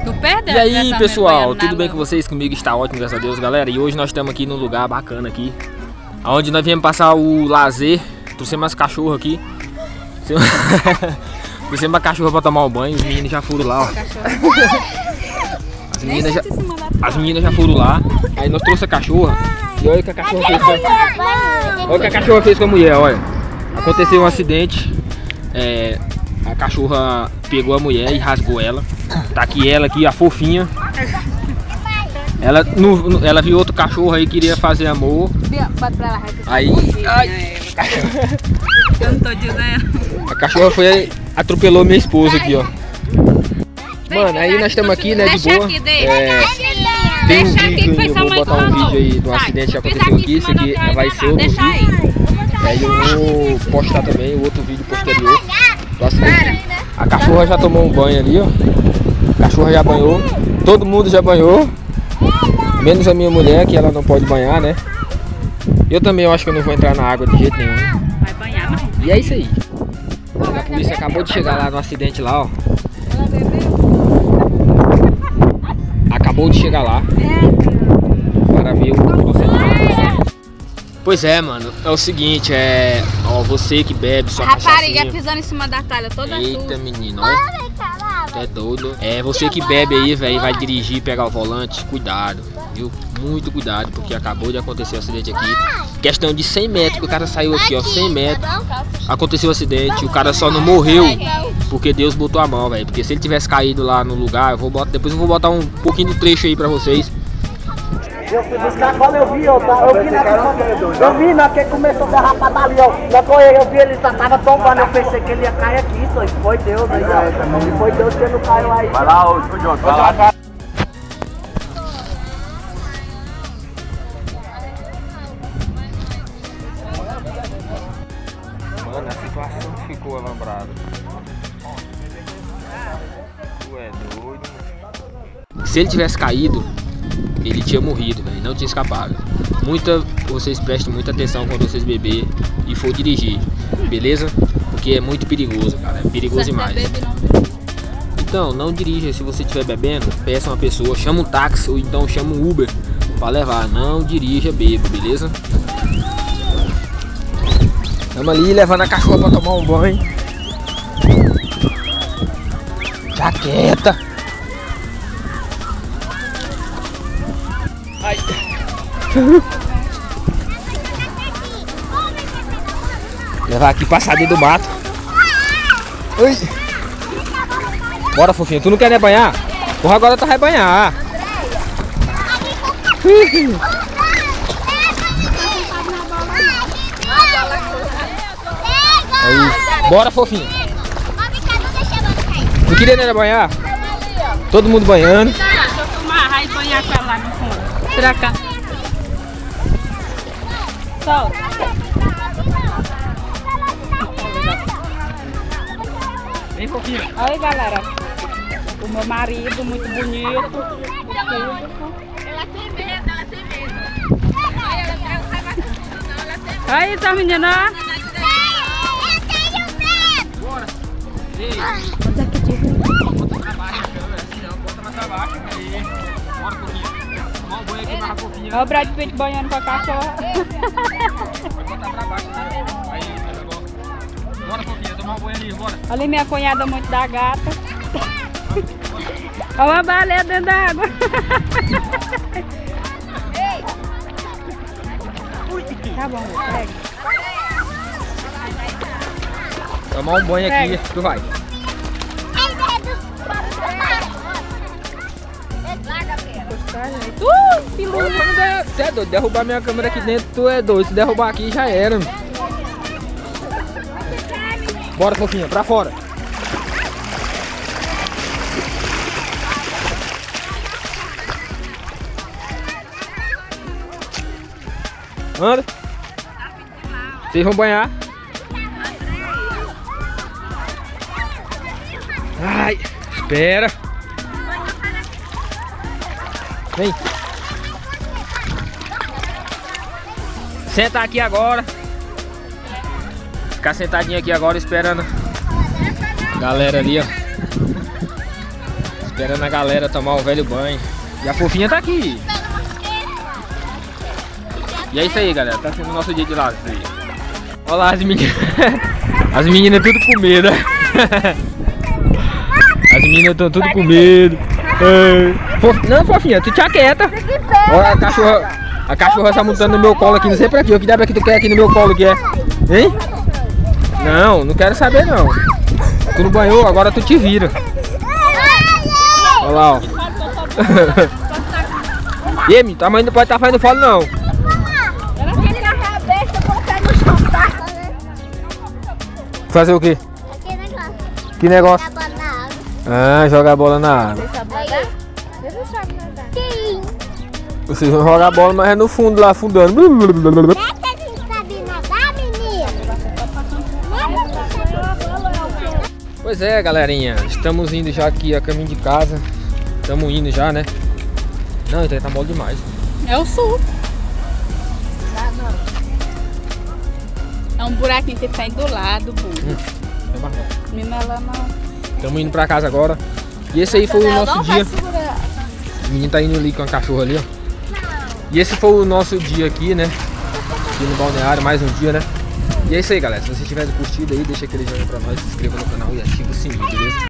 E aí, pessoal, tudo bem com vocês? Comigo está ótimo, graças a Deus, galera. E hoje nós estamos aqui num lugar bacana aqui, onde nós viemos passar o lazer. Trouxemos umas cachorras aqui. Trouxemos uma cachorra para tomar um banho. Os meninos já foram lá, ó. As meninas já foram lá. Aí nós trouxemos a cachorra. E olha o que a cachorra fez. Olha o que a cachorra fez com a mulher, olha. Aconteceu um acidente. A cachorra pegou a mulher e rasgou ela. Tá aqui ela aqui, a fofinha. Ela viu outro cachorro aí, queria fazer amor. Aí eu não tô dizendo. A cachorra atropelou minha esposa aqui, ó. Mano, aí nós estamos aqui, né, de boa. Tem um vídeo aí, eu vou botar um vídeo aí do acidente que aconteceu aqui. Esse aqui vai ser outro vídeo. Aí eu vou postar também o outro vídeo posterior do acidente. A cachorra já tomou um banho ali, ó. A cachorra já banhou. Todo mundo já banhou. Menos a minha mulher, que ela não pode banhar, né? Eu também acho que eu não vou entrar na água de jeito nenhum. Vai banhar, não? E é isso aí. A polícia acabou de chegar lá no acidente lá, ó. Acabou de chegar lá para ver o procedimento. Pois é, mano, é o seguinte, ó, você que bebe sua rapariga pisando em cima da talha toda. Eita, menino, ó. Tu é doido. Você que bebe aí, velho, vai dirigir e pegar o volante, cuidado, viu? Muito cuidado, porque acabou de acontecer um acidente aqui. Questão de 100 metros, que o cara saiu aqui, ó, 100 metros. Aconteceu o acidente, o cara só não morreu porque Deus botou a mão, velho. Porque se ele tivesse caído lá no lugar, depois eu vou botar um pouquinho do trecho aí pra vocês. Eu fui buscar quando eu vi na que começou a derrapar dali, ó. Eu vi ele já tava tombando, eu pensei que ele ia cair aqui, só foi Deus aí, ó. Foi Deus que ele não caiu aí. Vai lá, ô, João, vai lá. Mano, a situação que ficou alambrada. Tu é doido. Se ele tivesse caído, ele tinha morrido, velho, não tinha escapado. Vocês prestem muita atenção quando vocês beber e for dirigir, beleza? Porque é muito perigoso, cara, é perigoso demais. Então, não dirija se você estiver bebendo, peça uma pessoa, chama um táxi ou então chama um Uber para levar. Não dirija bebo, beleza? Estamos ali levando a cachorra para tomar um banho. Jaqueta. Ai. Levar aqui passadinho do mato. Ui. Bora, fofinho. Tu não quer nem banhar? Porra, agora tu vai banhar. Aí. Bora, fofinho. Não queria nem banhar? Todo mundo banhando. Deixa eu tomar e banhar com ela lá no fundo. Tira cá. Solta. Vem, fofinho. Oi, galera. O meu marido, muito bonito. Ela tem medo, Aí, essa menina. Eu tenho medo. Bora. Bota pra baixo a câmera, assim não. Bota mais pra baixo. Aí. Bora, fofinho. Tomar um banho aqui mais fofinho. Olha o Brad Pitt banhando com a cachorra. Vai botar pra baixo, né? Aí, agora. Bora, fofinho, tomar um banho ali, bora. Olha minha cunhada muito da gata. Olha uma baleia dentro da água. Tá bom, pega. Tomar um banho aqui, tu vai. Você é doido, derrubar minha câmera aqui dentro, tu é doido. Se derrubar aqui já era. Bora, fofinha, pra fora. Anda. Vocês vão banhar? Ai, espera. Vem. Senta aqui agora. Ficar sentadinho aqui agora esperando a galera ali, ó. Esperando a galera tomar o velho banho. E a fofinha tá aqui. E é isso aí, galera. Tá sendo o nosso dia de lazer. Olha lá as meninas. As meninas tudo com medo. As meninas estão tudo com medo. Não, fofinha, tu te aquieta. Olha a cachorra tá montando no meu colo aqui. Não sei pra quê. O que diabo é que tu quer aqui no meu colo que é? Hein? Não quero saber não. Tu não banhou, agora tu te vira. Olha lá, ó. E tamanho não pode estar fazendo fome não. Fazer o quê? Que negócio? Jogar bola na água. Ah, jogar bola na água. Você sabe nadar? Sim. Vocês vão jogar bola, mas é no fundo lá, afundando. Será que a gente sabe nadar, menino? Pois é, galerinha. Estamos indo já aqui a caminho de casa. Estamos indo já, né? Não, então tá mole demais. É o sul. É um buraquinho que tá aí do lado, burro. Menina lá não. Estamos indo pra casa agora. E esse aí foi o nosso dia. O menino tá indo ali com a cachorra ali, ó. E esse foi o nosso dia aqui, né? Aqui no balneário, mais um dia, né? E é isso aí, galera. Se vocês tiverem curtido aí, deixa aquele joinha pra nós, se inscreva no canal e ativa o sininho, beleza?